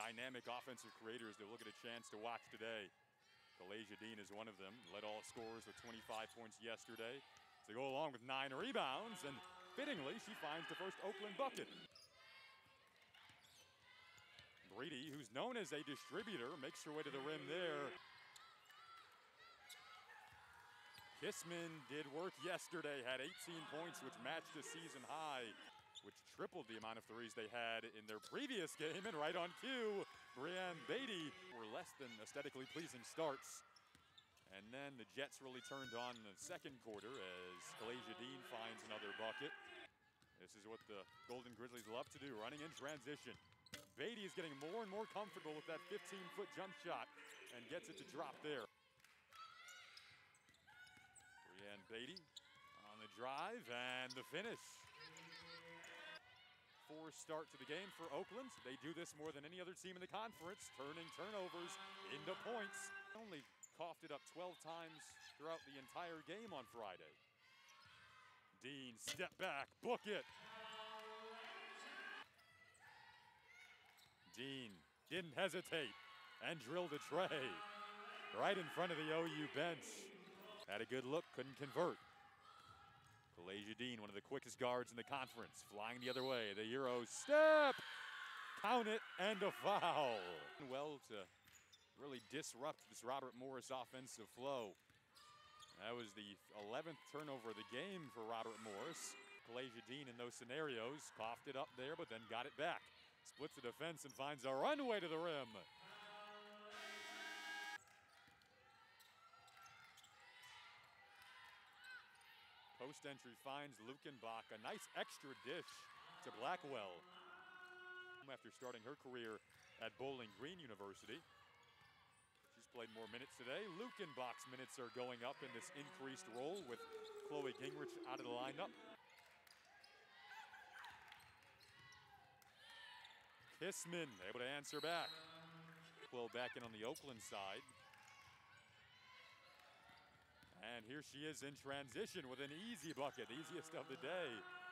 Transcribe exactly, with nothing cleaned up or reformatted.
dynamic offensive creators that we'll get a chance to watch today. Kalasia Dean is one of them. Led all scorers with twenty-five points yesterday. To go along with nine rebounds, and fittingly, she finds the first Oakland bucket. Brady, who's known as a distributor, makes her way to the rim there. Kissman did work yesterday, had eighteen points, which matched the season high, which tripled the amount of threes they had in their previous game. And right on cue, Brianne Beatty were less than aesthetically pleasing starts. And then the Jets really turned on in the second quarter as Kalasia Dean finds another bucket. This is what the Golden Grizzlies love to do, running in transition. Beatty is getting more and more comfortable with that fifteen-foot jump shot and gets it to drop there. Brianne Beatty on the drive and the finish. Four start to the game for Oakland. They do this more than any other team in the conference, turning turnovers into points. Only coughed it up twelve times throughout the entire game on Friday. Dean, step back, book it. Dean didn't hesitate and drilled a tray right in front of the O U bench. Had a good look, couldn't convert. Kalasia Dean, one of the quickest guards in the conference, flying the other way. The Euro step, count it, and a foul. Well, to really disrupt this Robert Morris offensive flow. That was the eleventh turnover of the game for Robert Morris. Kalasia Dean in those scenarios coughed it up there, but then got it back. Splits the defense and finds a runway to the rim. Post entry finds Lukenbach, a nice extra dish to Blackwell. After starting her career at Bowling Green University. She's played more minutes today. Lukenbach's minutes are going up in this increased role with Chloe Gingrich out of the lineup. Kissman able to answer back. Well, back in on the Oakland side. And here she is in transition with an easy bucket, easiest of the day.